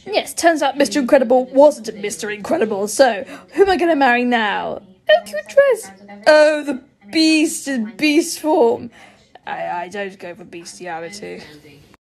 Yes, turns out Mr. Incredible wasn't Mr. Incredible, so who am I going to marry now? Oh, cute dress. Oh, the beast in beast form. I don't go for bestiality.